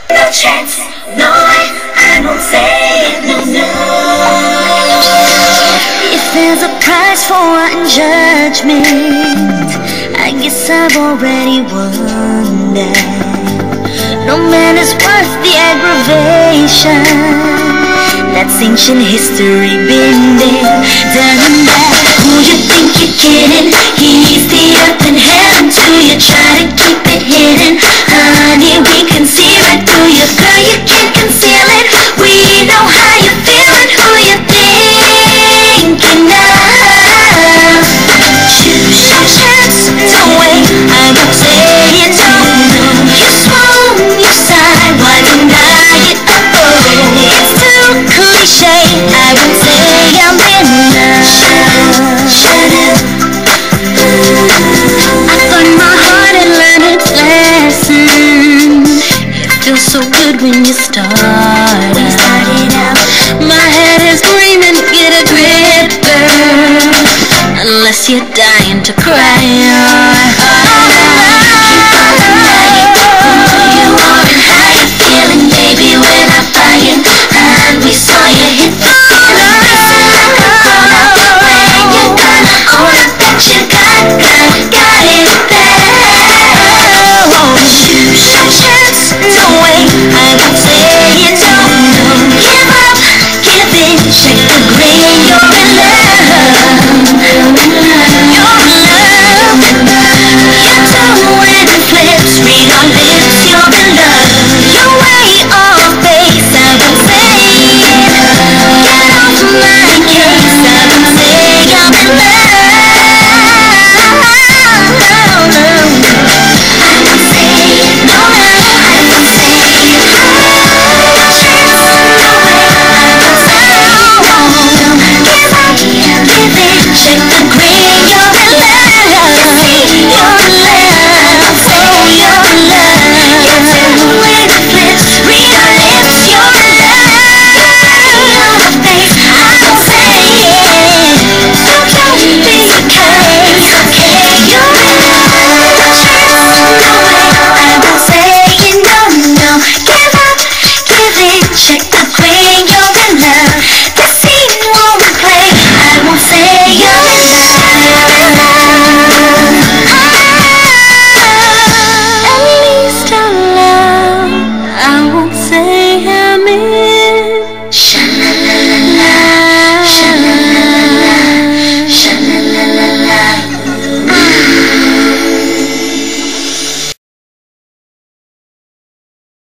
No chance, no way, I won't say it, no, no. If there's a price for judgment, I guess I've already won that. No man is worth the aggravation. That's ancient history, been there, done that. Who you think you're kidding? He's the earth and heaven to you. Try to keep it hidden, honey, we can see right through you. Girl, you can't conceal it. We know how you're feeling. Who you thinking of? Choose your chance, don't wait, I won't say it, no. You swoon, you sigh, why deny it? It's too cliche, I won't say I'm enough. Shut up. I learned my heart and learned its lesson. It feels so good when you start out. My head is screaming, get a grip, girl. Unless you're dying to cry out.